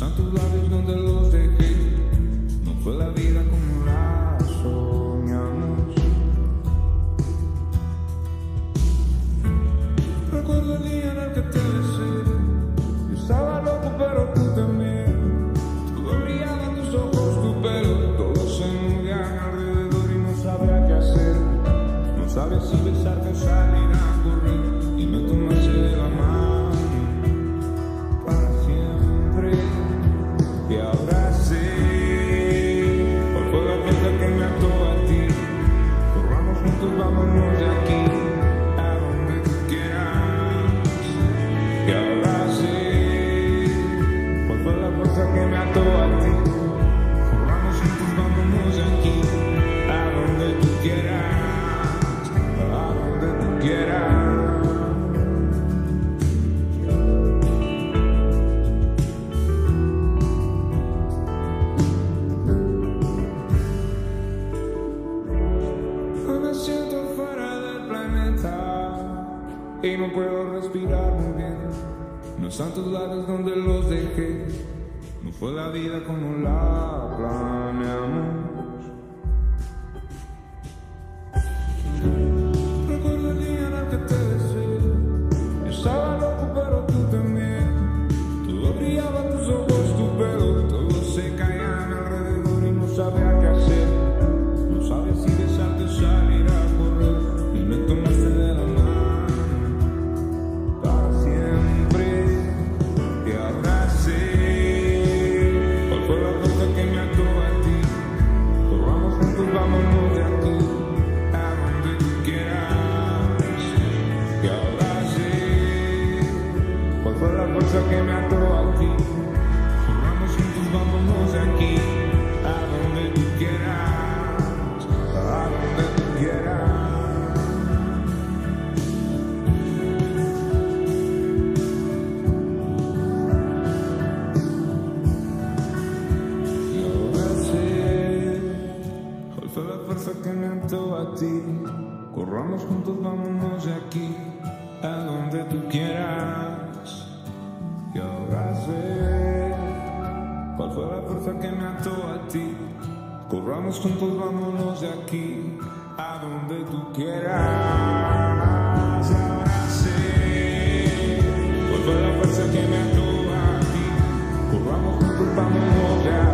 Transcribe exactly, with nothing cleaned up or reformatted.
son tus labios donde los dejé. No fue la vida como la soñamos. Recuerdo el día en el que te besé. Yo estaba loco pero tú también. Todo brillaba en tus ojos, tu pelo. Todos se movían alrededor y no sabía qué hacer. No sabía si besarte o salir a correr. Y me tomaste de la mano para siempre. Y ahora sé cuál fue la fuerza que me ató a ti. Corramos juntos, vámonos de aquí a donde tú quieras. Y ahora sé cuál fue la fuerza que me ató a ti. Corramos juntos, vámonos de aquí a donde tú quieras, a donde tú quieras. Y no puedo respirar muy bien. No están tus labios donde los dejé. No fue la vida como la planeamos. Recuerdo el día en el que te besé. Yo estaba loco pero tú también. Todo brillaba en tus ojos, tu pelo. Todo se caía a mi alrededor y no sabía qué hacer. No sabía si besarte o salir a correr. Y me tomaste de la mano vámonos de aquí a donde tú quieras. Y ahora sé cuál fue la fuerza que me ató a ti. Corramos juntos, vámonos de aquí a donde tú quieras, a donde tú quieras. Que me ató a ti. Corramos juntos, vámonos de aquí a donde tú quieras. Y ahora sé cuál fue la fuerza que me ató a ti. Corramos juntos, vámonos de aquí a donde tú quieras. Y ahora sé cuál fue la fuerza que me ató a ti. Corramos juntos, vámonos de aquí.